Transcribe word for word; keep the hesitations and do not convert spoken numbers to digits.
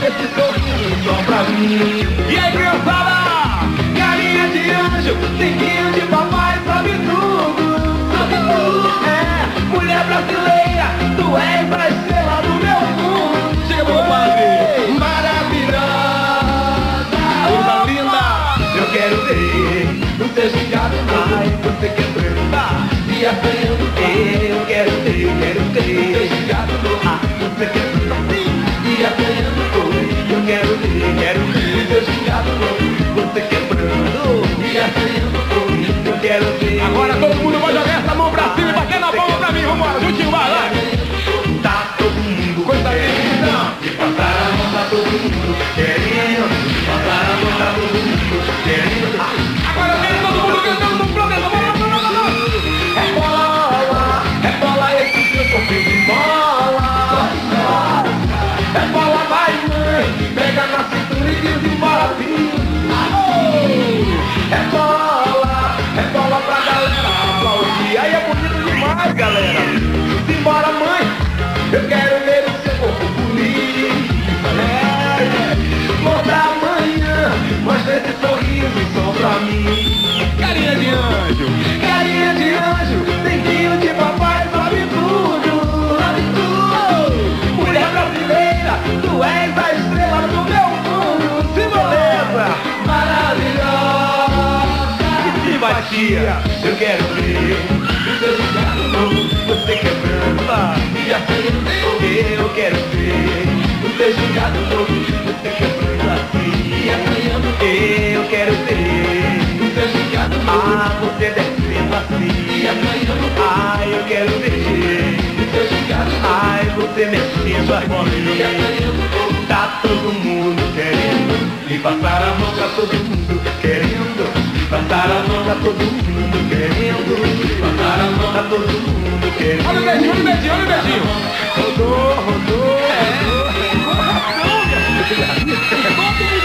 esse sorriso só pra mim. E aí, criançada? Carinha de anjo, riquinho de papai, sabe tudo, sabe tudo. É, mulher brasileira, tu és a estrela do meu mundo. Chega, meu padre. Maravilhosa, coisa linda. Eu quero ver o seu gingado, ai, você quebrando e apanhando. Eu quero ter, eu quero ter o seu gingado, ai, você quebrando e apanhando. Eu quero ver, quero ver o seu gingado, você quebrando e apanhando. Eu quero ver. Agora todo mundo vai jogar essa mão pra cima e bater na palma pra mim. Vambora, juntinho, vai lá. Tá todo mundo, coisa linda. E passar a mão pra todo mundo querendo. Passar a mão pra todo mundo querendo. Agora eu quero todo mundo cantando no planeta. Vamos, vamos, vamos, vamos. É bola, é bola, esse que eu tô feito bola. É bola, vai mãe, pega na cintura e diz embora, filho. É bola, é bola pra galera aplaudir. Aí é bonito demais, galera. Simbora, mãe, eu quero ver o seu corpo bonito. É, mostra amanhã, mostra esse sorriso só pra mim. Carinha de anjo, carinha de anjo, dentinho de papai, sabe tudo, sabe tudo. Mulher brasileira, tu és a estrela do meu mundo. Se beleza, maravilhosa. Que simpatia, eu quero ver o seu gingado, você quebrando e apanhando. Eu quero ver o seu gingado, você quebrando assim e apanhando. Eu quero ver o seu gingado, ah, você descendo assim e apanhando. Ah, eu quero ver o seu gingado, ai, você mexendo assim e apanhando. Tá todo mundo querendo e passar a mão pra todo mundo querendo. Passar a mão pra todo mundo querendo. Passar a mão pra todo mundo querendo. Olha o beijinho, olha o beijinho, olha o beijinho. Rodou, rodou, rodou. É.